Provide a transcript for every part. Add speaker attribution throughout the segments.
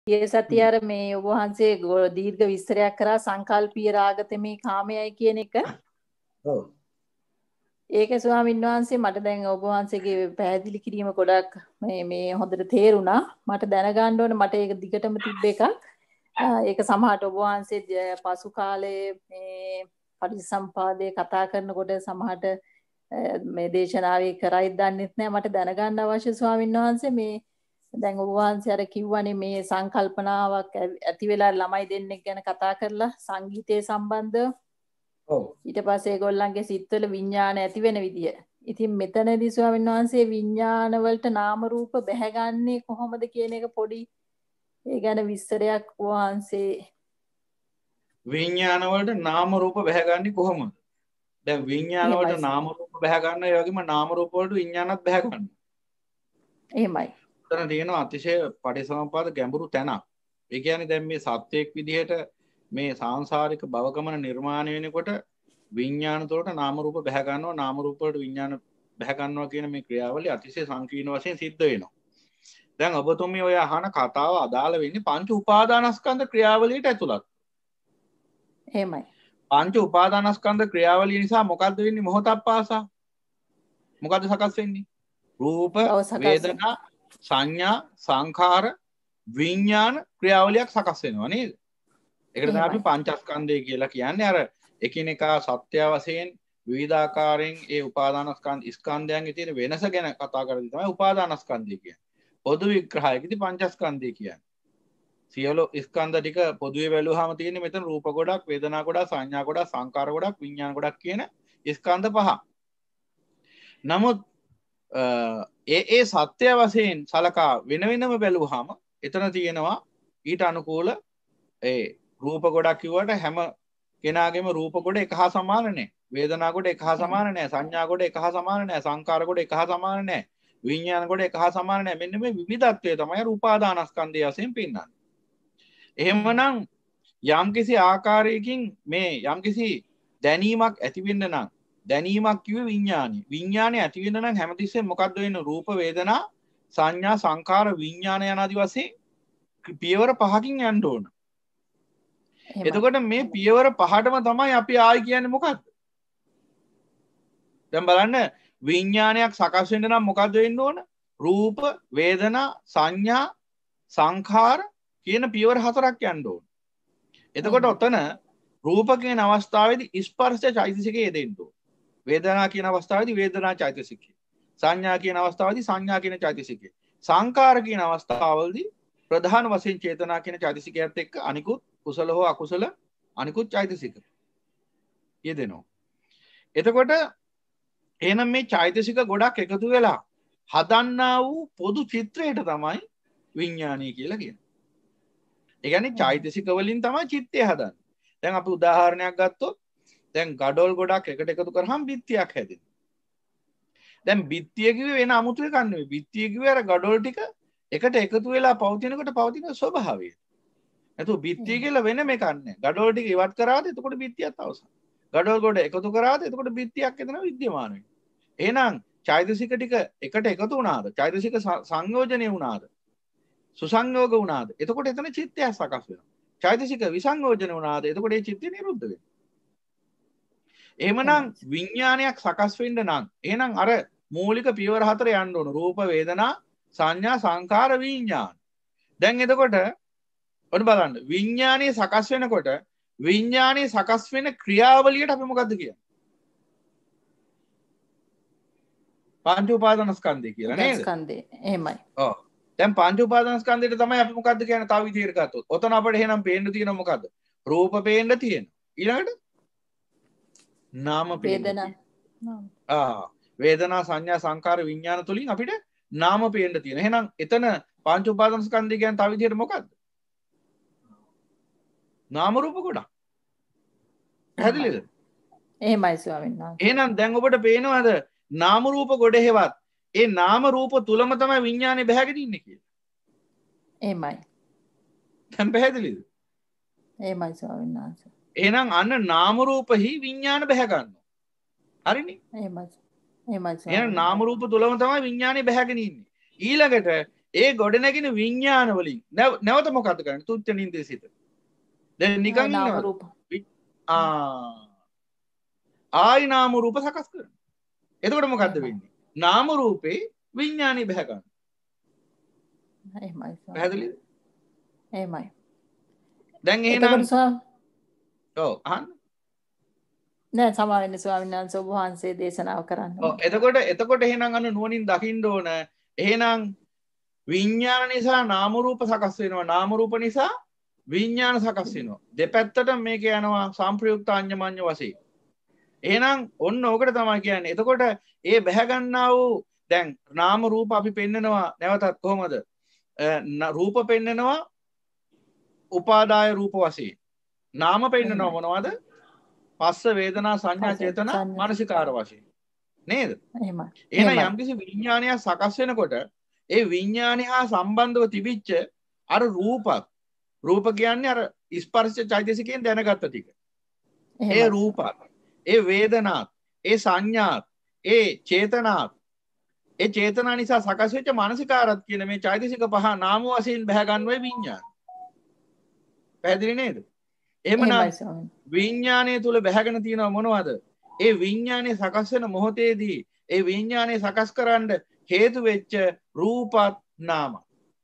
Speaker 1: ඒ සතිය අර මේ ඔබ වහන්සේ දීර්ඝ විස්තරයක් කරා සංකල්පීය රාගතමේ කාමයයි කියන එක.
Speaker 2: ඔව්.
Speaker 1: ඒක ස්වාමීන් වහන්සේ මට දැන් ඔබ වහන්සේගේ පැහැදිලි කිරීම ගොඩක් මේ හොඳට තේරුණා. මට දැනගන්න ඕනේ මට ඒක දිගටම තිබ්බ එකක්. ඒක සමහරට ඔබ වහන්සේ පසු කාලයේ මේ පටිච්චසමුපාදයේ කතා කරනකොට සමහරට මේ දේශනාවේ කරයිද දන්නෙත් නෑ. මට දැනගන්න අවශ්‍ය ස්වාමීන් වහන්සේ මේ දැන් ඔබ වහන්සේ අර කිව්වනේ මේ සංකල්පනාවක් ඇති වෙලා ළමයි දෙන්නෙක් ගැන කතා කරලා සංගීතයේ සම්බන්ධව.
Speaker 2: ඔව්.
Speaker 1: ඊට පස්සේ ඒගොල්ලන්ගේ සිත්වල විඥාන ඇති වෙන විදිය. ඉතින් මෙතනදී ස්වාමීන් වහන්සේ විඥාන වලට නාම රූප බැහැගන්නේ කොහොමද කියන එක පොඩි ඒ ගැන විස්තරයක් වහන්සේ.
Speaker 3: විඥාන වලට නාම රූප බැහැගන්නේ කොහොමද? දැන් විඥාන වලට නාම රූප බැහැ ගන්න ඒ වගේම නාම රූප වලට විඥානත් බැහැ ගන්න.
Speaker 1: එහෙමයි.
Speaker 3: උතන තියෙනවා අතිශය පටිසමුපාද ගැඹුරු තැනක්. ඒ කියන්නේ දැන් මේ සත්‍යයක් විදිහට මේ සාංශාරික භවගමන නිර්මාණය වෙනකොට විඥාන තුළට නාම රූප බැහැ ගන්නවා නාම රූප වලට විඥාන බැහැ ගන්නවා කියන මේ ක්‍රියාවලිය අතිශය සංකීර්ණ වශයෙන් සිද්ධ වෙනවා. දැන් ඔබතුමී ඔය අහන කතාව අදාළ වෙන්නේ පංච උපාදානස්කන්ධ ක්‍රියාවලියට ඇතුළත්.
Speaker 1: එහෙමයි.
Speaker 3: පංච උපාදානස්කන්ධ ක්‍රියාවලිය නිසා මොකද්ද වෙන්නේ මොහොතක් පාසා? මොකද්ද සකස් වෙන්නේ? රූප, වේදනා, සංඥා, සංඛාර, විඥාන ක්‍රියාවලියක් සකස් වෙනවා නේද? ඒකට තමයි අපි පංචස්කන්ධය කියලා කියන්නේ. අර එකිනෙකා සත්‍ය වශයෙන් විවිධාකාරයෙන් ඒ උපාදානස්කන්ධ ස්කන්ධයන්ගේ තියෙන වෙනස ගැන කතා කරද්දී තමයි උපාදානස්කන්ධය කියන්නේ. පොදු විග්‍රහයකදී පංචස්කන්ධය කියන්නේ. සියලු ස්කන්ධ ටික පොදුවේ බැලුවාම තියෙන්නේ මෙතන රූප ගොඩක්, වේදනා ගොඩක්, සංඥා ගොඩක්, සංකාර ගොඩක්, විඥාන ගොඩක් කියන ස්කන්ධ පහ. නමුත් ඒ සත්‍ය වශයෙන් සලකා වෙන වෙනම බැලුවාම එතන තියෙනවා ඊට අනුකූල ඒ රූප ගොඩක් කිව්වට හැම කෙනාගේම රූප ගොඩ එක හා සමාන නැහැ. වේදනා ගොඩ එක හා සමාන නැහැ. සංඥා ගොඩ එක හා සමාන නැහැ. සංකාර ගොඩ එක හා සමාන නැහැ. විඥාන ගොඩ එක හා සමාන නැහැ. මෙන්න මේ විවිධත්වය තමයි උපාදානස්කන්ධය වශයෙන් පෙන්වන්නේ. එහෙමනම් යම්කිසි ආකාරයකින් මේ යම්කිසි දැනීමක් ඇති වෙන්න නම් දැනීමක් කිව්වේ විඥානය. විඥානය ඇති වෙන්න නම් හැමතිස්සෙම මොකද්ද වෙන්නේ? රූප, වේදනා, සංඥා, සංකාර, විඥාන යන ආදි වශයෙන් පියවර පහකින් යන්න ඕන. එතකොට මේ පියවර පහටම තමයි අපි ආයි කියන්නේ මොකක්ද? දැන් බලන්න විඥානයක් සකස් වෙන්න නම් මොකද්ද වෙන්න ඕන? රූප, වේදනා, සංඥා, සංඛාර කියන පියවර හතරක් යන්න ඕන. එතකොට ඔතන රූප කියන අවස්ථාවේදී ස්පර්ශ චෛතසිකය යෙදෙන්න ඕන. වේදනා කියන අවස්ථාවේදී වේදනා චෛතසිකය. සංඥා කියන අවස්ථාවේදී සංඥා කියන චෛතසිකය. සංඛාර කියන අවස්ථාවවලදී ප්‍රධාන වශයෙන් චේතනා කියන චෛතසිකයත් එක්ක අනිකුත් කුසල හෝ අකුසල අනිකුත් චෛතසික යෙදෙනවා. එතකොට එහෙනම් මේ චෛතසික ගොඩක් එකතු වෙලා හදන්නා වූ පොදු චිත්‍රයට තමයි විඥානය කියලා කියන්නේ. ඒ කියන්නේ චෛතසික වලින් තමයි චිත්තය හදන්නේ. දැන් අපි උදාහරණයක් ගත්තොත් දැන් ගඩොල් ගොඩක් එකට එකතු කරාම බිත්තියක් හැදෙනවා. දැන් බිත්තිය කිව්වේ වෙන අමුතු එකක් නෙවෙයි. බිත්තිය කිව්වේ අර ගඩොල් ටික එකට එකතු වෙලා පවතිනකොට පවතින ස්වභාවය. නැතු බිත්තිය කියලා වෙනම එකක් නැහැ. ගඩොල් ටික ඉවත් කරාද එතකොට බිත්තියත් අවසන්. ගඩොල් ගොඩ එකතු කරාද එතකොට බිත්තියක් එතන විද්‍යමාන වෙනවා. එහෙනම් චෛතසික ටික එකට එකතු වුණාද? චෛතසික සංයෝජනය වුණාද? සුසංයෝග වුණාද? එතකොට එතන චිත්තය සකස් වෙනවා. චෛතසික විසංයෝජන වුණාද? එතකොට ඒ චිත්තය නිරුද්ධ වෙනවා. එහෙමනම් විඥානයක් සකස් වෙන්න නම් එහෙනම් අර මූලික පියවර හතර යන්න ඕන. රූප, වේදනා, සංඥා, සංකාර, විඥාන. දැන් එතකොට ඔන්න බලන්න විඥානයේ සකස් වෙනකොට විඥානයේ සකස් වෙන ක්‍රියාවලියට අපි මොකද්ද කියන්නේ? පංච උපාදානස්කන්ධය කියලා නේද?
Speaker 1: ස්කන්ධය. එහෙමයි.
Speaker 3: ඔව්. දැන් පංච උපාදානස්කන්ධයට තමයි අපි මොකද්ද කියන්නේ? තව විදිහකට ගත්තොත්. ඔතන අපිට එහෙනම් පේන්න තියෙන මොකද්ද? රූප පේන්න තියෙනවා. ඊළඟට නාම
Speaker 1: වේදනා.
Speaker 3: වේදනා, සංඥා, සංකාර, විඥාන තුලින් අපිට නාම පේන්න තියෙනවා. එහෙනම් එතන පංච උපාදානස්කන්ධය කියන්නේ තව විදිහට මොකද්ද? නාම රූප ගොඩක්. පැහැදිලිද?
Speaker 1: එහෙමයි ස්වාමීන් වහන්සේ.
Speaker 3: එහෙනම් දැන් ඔබට පේනවද නාම රූප ගොඩ හේවත් ඒ නාම රූප තුලම තමයි විඥානේ බැහැගෙන ඉන්නේ කියලා.
Speaker 1: එහෙමයි.
Speaker 3: දැන් පැහැදිලිද?
Speaker 1: එහෙමයි ස්වාමීන් වහන්සේ.
Speaker 3: එහෙනම් අන්න නාම රූපෙහි විඥාන බැහැ ගන්නවා. හරිනේ?
Speaker 1: එහෙමයි. එහෙමයි ස්වාමීන්.
Speaker 3: එහෙනම් නාම රූප තුලම තමයි විඥානේ බැහැගෙන ඉන්නේ. ඊළඟට ඒ ගොඩනැගෙන විඤ්ඤාණ වලින් නැවත මොකද කරන්නේ? තුච්ච නින්දේ සිට. දැන් නිකන්
Speaker 1: නාම
Speaker 3: ඉන්නවද?
Speaker 1: රූප.
Speaker 3: ආයි නාම රූප සකස් කරනවා. එතකොට මොකද්ද වෙන්නේ? නාම රූපේ විඤ්ඤාණය බහැ ගන්න.
Speaker 1: එහෙමයි.
Speaker 3: පැහැදිලිද?
Speaker 1: එහෙමයි.
Speaker 3: දැන් එහෙනම්
Speaker 1: එතකොට
Speaker 3: ඔව් අහන්න.
Speaker 1: නෑ සමා වෙන්න ස්වාමීන් වහන්සේ ඔබ වහන්සේ දේශනාව කරන්න.
Speaker 3: ඔව් එතකොට එහෙනම් අන්න නුවණින් දකින්න ඕන. එහෙනම් විඤ්ඤාණ නිසා නාම රූප සකස් වෙනවා. නාම රූප නිසා විඤ්ඤාණ සකස් වෙනවා. දෙපැත්තට මේක යනවා සම්ප්‍රයුක්ත අඤ්ඤමඤ්ඤ වශයෙන්. එහෙනම් ඔන්න ඕකට තමයි කියන්නේ. එතකොට ඒ බැහැ ගන්නා වූ දැන් නාම රූප අපි පෙන්නනවා නැවතත් කොහොමද? රූප පෙන්නනවා උපාදාය රූප වශයෙන්. නාම පෙන්නනවා මොනවද? පස්ස වේදනා සංඥා චේතනා මානසිකාර වශයෙන්. නේද?
Speaker 1: එහෙමයි.
Speaker 3: එහෙනම් යම්කිසි විඥානයක් සකස් වෙනකොට ඒ විඥානය හා සම්බන්ධව තිබිච්ච අර රූප කියන්නේ අර ස්පර්ශ චෛතසිකයෙන් දැනගත්ත ටික. ඒ රූපත්, ඒ වේදනාත්, ඒ සංඥාත්, ඒ චේතනාත්, ඒ චේතනා නිසා සකස් වෙච්ච මානසිකාරත් කියන මේ චෛතසික පහ නාම වශයෙන් බැහැ ගන්නවේ විඥාන. පැහැදිලි නේද? එහෙමනම් විඥානය තුල බැහැගෙන තියෙනව මොනවද? ඒ විඥානය සකස් වෙන මොහොතේදී ඒ විඥානය සකස් කරන්න හේතු වෙච්ච රූපත් නාම.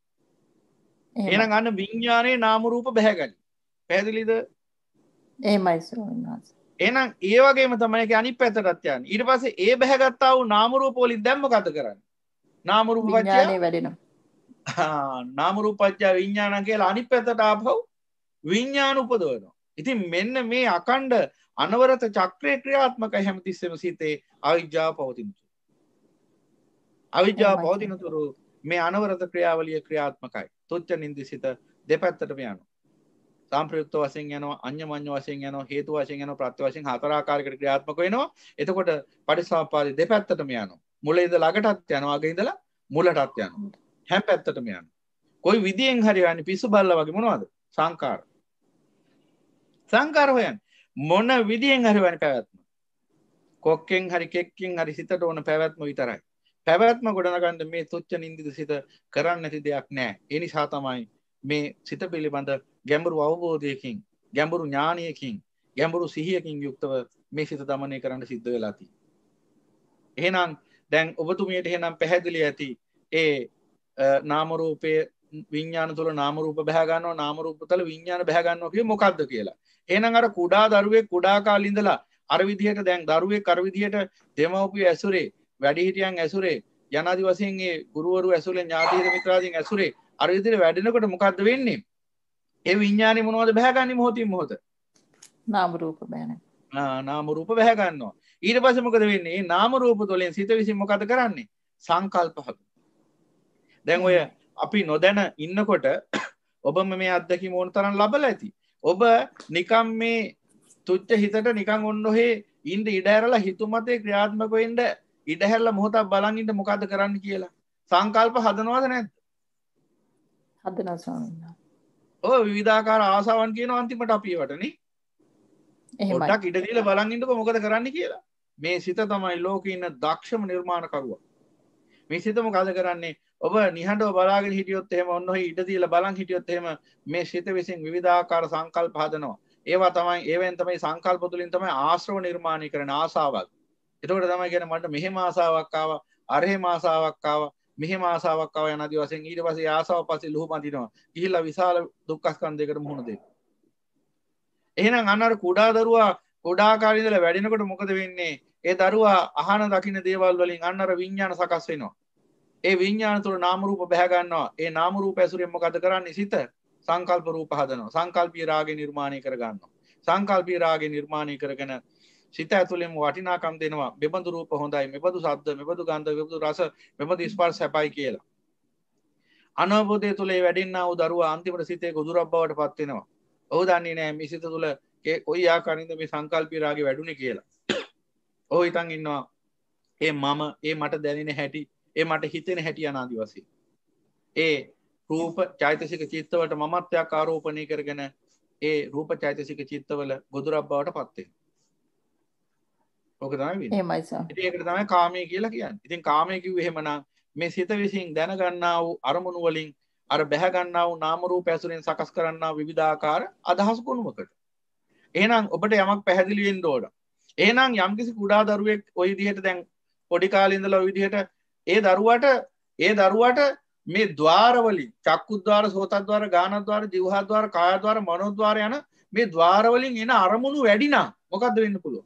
Speaker 3: එහෙනම් අන්න විඥානයේ නාම රූප බැහැගනි. පැහැදිලිද?
Speaker 1: එහෙමයි ස්වාමීන් වහන්සේ.
Speaker 3: එහෙනම් ඒ වගේම තමයි ඒක අනිත් පැත්තටත් යන්නේ. ඊට පස්සේ ඒ බැහැගත්තා වූ නාම රූප වලින් දැන් මොකද කරන්නේ? නාම රූප පත්‍ය
Speaker 1: විඥානේ වැඩෙනවා.
Speaker 3: නාම රූප පත්‍ය විඥාන කියලා අනිත් පැත්තට ආපහු විඥාන උපදවනවා. ඉතින් මෙන්න මේ අකණ්ඩ අනවරත චක්‍රයේ ක්‍රියාත්මකයි හැමතිස්සෙම සිතේ අවිජ්ජාව පවතින. අවිජ්ජාව පවතින තුරු මේ අනවරත ක්‍රියාවලිය ක්‍රියාත්මකයි. තුච්ච නින්දිසිත දෙපැත්තටම යනවා. සාම්ප්‍රයුක්ත වශයෙන් යනවා, අඤ්ඤමඤ්ඤ වශයෙන් යනවා, හේතු වශයෙන් යනවා, ප්‍රත්‍ය වශයෙන් හතර ආකාරයකට ක්‍රියාත්මක වෙනවා. එතකොට පටිච්චසමුප්පාදේ දෙපැත්තටම යනවා. මුල ඉඳලා අගටත් යනවා, අග ඉඳලා මුලටත් යනවා. හැම පැත්තටම යනවා. කොයි විදියෙන් හරි යන්නේ පිස්සු බල්ලා වගේ මොනවද? සංකාර. සංකාර හොයන්නේ මොන විදියෙන් හරි වань පැවැත්ම. කොක්කෙන් හරි කෙක්කෙන් හරි සිතට ඕන පැවැත්ම විතරයි. පැවැත්ම ගොඩනගන්න මේ තුච්ච නින්දිත සිත කරන්න නැති දෙයක් නෑ. ඒ නිසා තමයි මේ සිත පිළිබඳ ගැඹුරු අවබෝධයකින්, ගැඹුරු ඥානයකින්, ගැඹුරු සිහියකින් යුක්තව මේ සිත දමනය කරන්න සිද්ධ වෙලා තියෙන්නේ. එහෙනම් දැන් ඔබතුමියට එහෙනම් පැහැදිලි ඇති ඒ නාම රූපයේ විඥාන තුල නාම රූප බැහැ ගන්නවා, නාම රූප තුල විඥාන බැහැ ගන්නවා කියේ මොකද්ද කියලා. එහෙනම් අර කුඩා දරුවෙක් කුඩා කාලේ ඉඳලා අර විදිහට දැන් දරුවෙක් අර විදිහට දෙමව්පිය ඇසුරේ, වැඩිහිටියන් ඇසුරේ, යනාදි වශයෙන් ඒ ගුරුවරු ඇසුරේ, ඥාතිහිත මිත්‍රාදීන් ඇසුරේ අර විදිහට වැඩෙනකොට මොකද්ද වෙන්නේ? ඒ විඥානේ මොනවද බැහැගන්නේ මොහොතින් මොහොත?
Speaker 1: නාම රූප බැහැන.
Speaker 3: නාම රූප බැහැ ගන්නවා. ඊට පස්සේ මොකද වෙන්නේ? මේ නාම රූප තුළින් සිත විසින් මොකද කරන්නේ? සංකල්ප හදනවා. දැන් ඔය අපි නොදැන ඉන්නකොට ඔබම මේ අත්දැකීම ඕන තරම් ලබලා ඇති. ඔබ නිකම් මේ තුච්ච හිතට නිකන් ඔන්න ඔහේ ඉන්න ඉඩ ඇරලා හිතුමතේ ක්‍රියාත්මක වෙන්න ඉඩ හැරලා මොහොතක් බලන් ඉන්න මොකද කරන්න කියලා සංකල්ප හදනවද නැද්ද?
Speaker 1: හදනවා ස්වාමීන් වහන්සේ.
Speaker 3: ඔය විවිධාකාර ආසාවන් කියන අන්තිමට අපි ඒවටනේ. එහෙමයි. පොඩ්ඩක් ඉඩ දීලා බලන් ඉන්නකො මොකද කරන්න කියලා. මේ සිත තමයි ලෝකේ ඉන්න දක්ෂම නිර්මාණකරුවා. මේ සිත මොකද කරන්නේ? ඔබ නිහඬව බලාගෙන හිටියොත් එහෙම ඔන්න ඔහි ඉඩ දීලා බලන් හිටියොත් එහෙම මේ සිත විසින් විවිධාකාර සංකල්ප හදනවා. ඒවා තමයි ඒවෙන් තමයි සංකල්ප තුලින් තමයි ආශ්‍රව නිර්මාණය කරන ආසාවක්. එතකොට තමයි කියන්නේ මට මෙහෙම ආසාවක් ආවා, අරහෙම ආසාවක් ආවා, මෙහෙම ආසාවක් ආවා යන ආදි වශයෙන් ඊට පස්සේ ආසාව පස්සේ ලුහු බඳිනවා. ගිහිල්ලා විශාල දුක්ඛ ස්කන්ධයකට මුහුණ දෙනවා. එහෙනම් අන්න අර කුඩා දරුවා කුඩා කාලේ ඉඳලා වැඩිනකොට මොකද වෙන්නේ? ඒ දරුවා අහන දකින්න දේවල් වලින් අන්න අර විඥාන සකස් වෙනවා. ඒ විඥාන තුළ නාම රූප බැහැ ගන්නවා. ඒ නාම රූප ඇසුරෙන් මොකද කරන්නේ? සිත සංකල්ප රූප හදනවා. සංකල්පී රාගේ නිර්මාණය කර ගන්නවා. සංකල්පී රාගේ නිර්මාණය කරගෙන සිත ඇතුළෙම වටිනාකම් දෙනවා. මෙබඳු රූප හොඳයි, මෙබඳු ශබ්ද, මෙබඳු ගන්ධ, මෙබඳු රස, මෙබඳු ස්පර්ශ හැපයි කියලා. අනවබෝධය තුළ වැඩෙන්නා වූ දරුවා අන්තිමට සිතේ ගොදුරක් බවට පත් වෙනවා. ඔහු දන්නේ නැහැ මේ සිත තුළ කොයි ආකාරයෙන්ද මේ සංකල්පී රාගේ වැඩුණේ කියලා. ඔහු හිතන් ඉන්නවා ඒ මම, ඒ මට දැනෙන හැටි, ඒ මට හිතෙන හැටි අනාදි වශයෙන්. ඒ රූප චෛතසික චිත්තවලට මමත්වයක් ආරෝපණය කරගෙන ඒ රූප චෛතසික චිත්තවල ගොදුරක් බවට පත් වෙනවා. ඕක තමයි වෙන්නේ.
Speaker 1: එහෙමයි සර්.
Speaker 3: ඉතින් ඒකට තමයි කාමය කියලා කියන්නේ. ඉතින් කාමය කිව්වේ එහෙමනම් මේ සිත විසින් දැනගන්නා වූ අරමුණු වලින් අර බැහැ ගන්නා වූ නාම රූප ඇසුරෙන් සකස් කරන්නා විවිධාකාර අදහස් ගොනුවකට. එහෙනම් ඔබට යමක් පැහැදිලි වෙන්න ඕන. එහෙනම් යම්කිසි කුඩා දරුවෙක් ওই විදිහට දැන් පොඩි කාලේ ඉඳලා ওই විදිහට ඒ දරුවට මේ ద్వාර වලින් චක්කුද්්වාර, සෝතද්්වාර, ගානද්්වාර, જીවහද්්වාර, කායද්්වාර, මනෝද්්වාර යන මේ ద్వාර වලින් එන අරමුණු වැඩි නම් මොකද්ද වෙන්න පුළුවන්?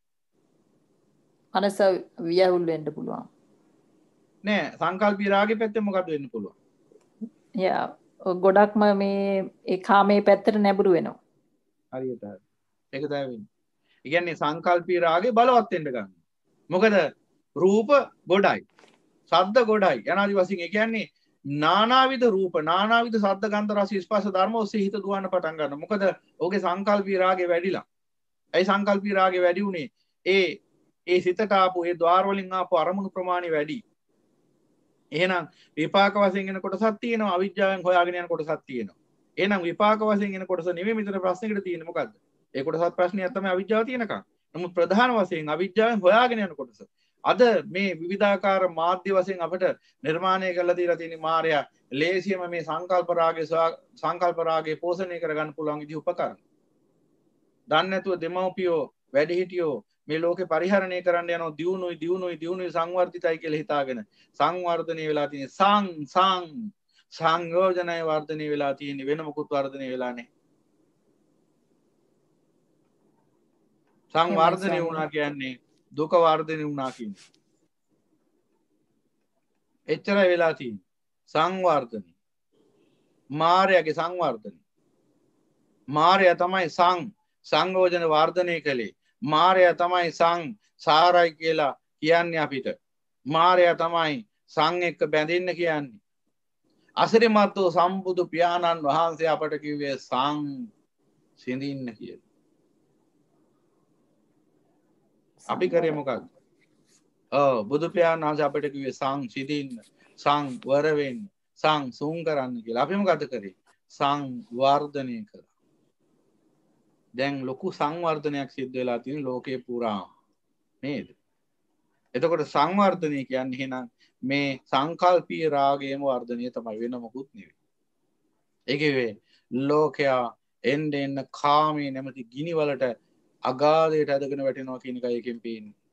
Speaker 1: මනස වියවුල් වෙන්න පුළුවන්.
Speaker 3: නෑ සංකල්පී රාගේ පැත්තෙන් මොකද්ද වෙන්න පුළුවන්?
Speaker 1: ගොඩක්ම මේ ඒ කාමයේ පැත්තට නැඹුරු වෙනවා.
Speaker 3: හරියට හරි. ඒක තමයි වෙන්නේ. ඒ කියන්නේ සංකල්පී රාගේ බලවත් වෙන්න ගන්නවා. මොකද රූප ගොඩයි. ශබ්ද ගොඩයි. යනාදි වශයෙන් ඒ කියන්නේ නානාවිධ රූප, නානාවිධ ශබ්ද, ගන්ධ, රස, ස්පර්ශ ධර්ම ඔස්සේ හිත දුවන්න පටන් ගන්නවා. මොකද ඔහුගේ සංකල්පී රාගේ වැඩිලා. ඒ සංකල්පී රාගේ වැඩි උනේ ඒ සිතට ආපු ඒ ద్వාර වලින් ආපු අරමුණු ප්‍රමාණය වැඩි. එහෙනම් විපාක වශයෙන් එන කොටසක් තියෙනවා, අවිජ්ජාවෙන් හොයාගෙන යන කොටසක් තියෙනවා. එහෙනම් විපාක වශයෙන් එන කොටස නෙමෙයි මෙතන ප්‍රශ්නෙකට තියෙන්නේ මොකද්ද? ඒ කොටසත් ප්‍රශ්නයක් තමයි අවිජ්ජාව තියෙනකම්. නමුත් ප්‍රධාන වශයෙන් අවිජ්ජාවෙන් හොයාගෙන යන කොටස. අද මේ විවිධාකාර මාධ්‍ය වශයෙන් අපිට නිර්මාණය කරලා දීලා තියෙන මායя ලේසියම මේ සංකල්ප රාගේ පෝෂණය කරගන්න පුළුවන් විදිහ උපකරණ. දන්නේ නැතුව දෙමව්පියෝ වැඩිහිටියෝ මේ ලෝකේ පරිහරණය කරන්න යනවා දියුණුයි සංවර්ධිතයි කියලා හිතාගෙන සංවර්ධනය වෙලා තියෙන සංයෝජනය වර්ධනය වෙලා තියෙන වෙන මොකුත් වර්ධනය වෙලා නැහැ. සංවර්ධනය වුණා කියන්නේ දුක වර්ධනය වුණා කියන්නේ. එච්චරයි වෙලා තියෙන්නේ. සංවර්ධනය. මායගේ සංවර්ධනය. මායя තමයි සංයෝජන වර්ධනය කළේ. මායя තමයි සාරයි කියලා කියන්නේ අපිට. මායя තමයි එක්ක බැඳෙන්න කියන්නේ. අසිරිමත් වූ සම්බුදු පියාණන් වහන්සේ අපට කිව්වේ සිඳින්න කියලා. අපි කරේ මොකක්ද? බුදු පියාණන් වහන්සේ අපට කිව්වේ සිඳින්න, වර වෙන්න, සුන් කරන්න කියලා. අපි මොකද කරේ? සංවර්ධනය කළා. දැන් ලොකු සංවර්ධනයක් සිද්ධ වෙලා තියෙන ලෝකේ පුරා නේද? එතකොට සංවර්ධනය කියන්නේ එහෙනම් මේ සංකල්පීය රාගයේම වර්ධනය තමයි, වෙන මොකුත් නෙවෙයි. ඒකේ ලෝකයා එන්න කාමයේ නැමැති ගිනි වලට අගාධයට ඇදගෙන වැටෙනවා කියන එකයි එකෙන් පේන්නේ.